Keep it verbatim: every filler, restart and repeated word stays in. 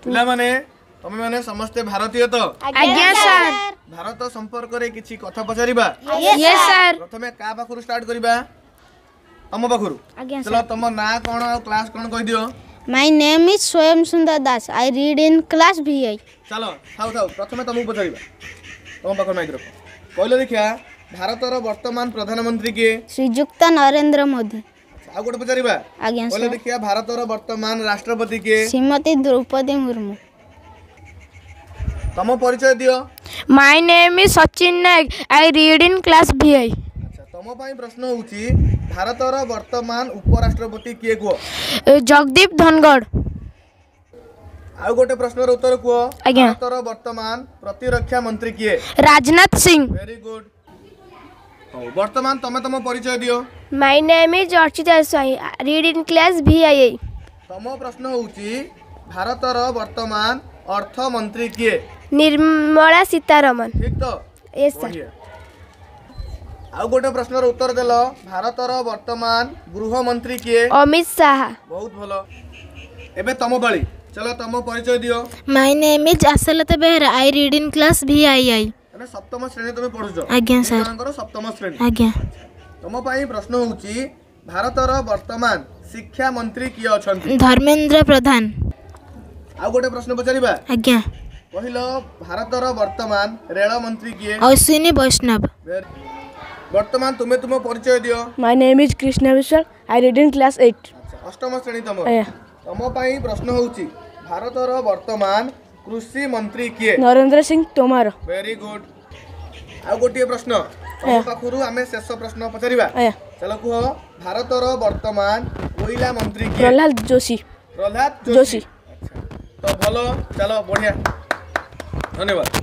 पिला माने तमे माने समस्त भारतीय तो आज्ञा सर भारत संपर्क रे किछि कथा पचारिबा यस सर प्रथमे का पाखुर स्टार्ट करिबा तम पाखुर आज्ञा चलो तम ना कोन और क्लास कोन कहि दियो माय नेम इज स्वयं सुंदर दास आई रीड इन क्लास भी आई चलो थाउ थाउ प्रथमे तमु पचारिबा तम पाखुर माइक रखो कहलो देखिया भारतर वर्तमान प्रधानमंत्री के श्रीयुक्त नरेंद्र मोदी आ गोटे पचारिबा आज्ञा कहलो सर देखिया भारतर वर्तमान राष्ट्रपति के श्रीमती द्रौपदी मुर्मू तम परिचय दियो my name is Sachin Nayak I read in class भी आई अच्छा तम पई प्रश्न होउची भारतर वर्तमान उपराष्ट्रपति किए को जगदीप धनगढ़ आ गोटे प्रश्न रो उत्तर को आज्ञा। भारतर वर्तमान प्रतिरक्षा मंत्री किए राजनाथ सिंह वेरी गुड हो वर्तमान तमे तम परिचय दियो my name is Archita Sai read in class भी आई तम प्रश्न होउची भारतर वर्तमान अर्थ मंत्री किए निर्मला सीतारमन ठीक तो यस सर बढ़िया आ गोटे प्रश्न रो उत्तर देलो भारतर वर्तमान गृह मंत्री किए अमित शाह बहुत भलो एबे तम बाली चलो तम परिचय दियो my name is Ashalata Behera I read in class भी आई आई एबे सप्तम श्रेणी तमे पढुछो आज्ञा सर तांकर सप्तम श्रेणी आज्ञा तम पई प्रश्न होउची भारतर वर्तमान शिक्षा मंत्री किए अछंती धर्मेंद्र प्रधान आ गोटे प्रश्न पचारिबा आज्ञा पहिलो भारतर वर्तमान रेल मंत्री किए अश्विनी वैष्णव वर्तमान तुमे तुम परिचय दियो my name is Krishna Biswas I read in class eight अच्छा अष्टम श्रेणी तम तम पई प्रश्न होउची भारतर वर्तमान कृषि मंत्री किए नरेंद्र सिंह तोमर वेरी गुड आ गोटे प्रश्न तम पाखुरु आमे शेष प्रश्न पचारिबा चलो कुह भारतर वर्तमान कोयला मंत्री किए प्रहलाद जोशी प्रहलाद जोशी अच्छा तो भलो चलो बढ़िया धन्यवाद।